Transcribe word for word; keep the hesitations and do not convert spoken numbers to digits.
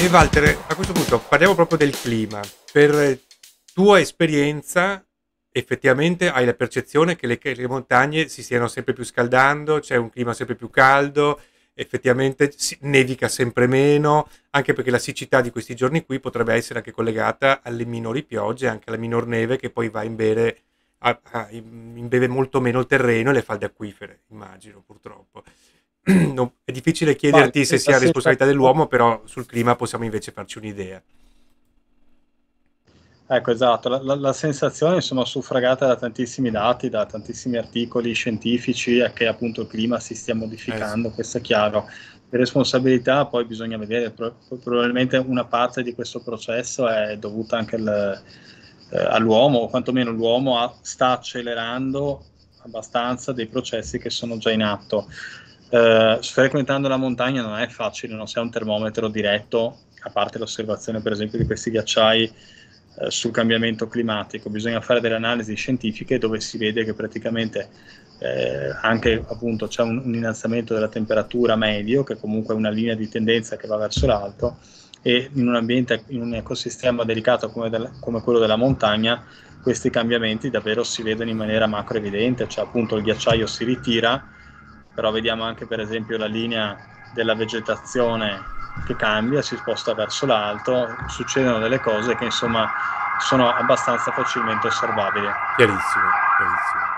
E Walter, a questo punto parliamo proprio del clima. Per tua esperienza, effettivamente hai la percezione che le, che le montagne si stiano sempre più scaldando, c'è un clima sempre più caldo, effettivamente si- nevica sempre meno, anche perché la siccità di questi giorni qui potrebbe essere anche collegata alle minori piogge, anche alla minor neve che poi va a imbere, a- a- imbeve molto meno il terreno e le falde acquifere, immagino, purtroppo. Non- è difficile Ma chiederti se la sia responsabilità sensazione, dell'uomo, però sul clima possiamo invece farci un'idea. ecco, esatto, la, la- la sensazione insomma suffragata da tantissimi dati, da tantissimi articoli scientifici, è che appunto il clima si stia Eh sì. modificando, questo è chiaro. Le responsabilità poi bisogna vedere, pro- probabilmente una parte di questo processo è dovuta anche al- eh, all'uomo, o quantomeno l'uomo ha- sta accelerando abbastanza dei processi che sono già in atto. Eh, frequentando la montagna non è facile, non si ha un termometro diretto, a parte l'osservazione per esempio di questi ghiacciai eh, sul cambiamento climatico. Bisogna fare delle analisi scientifiche dove si vede che praticamente eh, anche appunto c'è un, un innalzamento della temperatura medio, che comunque è una linea di tendenza che va verso l'alto, e in un ambiente, in un ecosistema delicato come, del, come quello della montagna, questi cambiamenti davvero si vedono in maniera macro evidente, cioè appunto il ghiacciaio si ritira, però vediamo anche per esempio la linea della vegetazione che cambia, si sposta verso l'alto, succedono delle cose che insomma sono abbastanza facilmente osservabili. Chiarissimo, chiarissimo.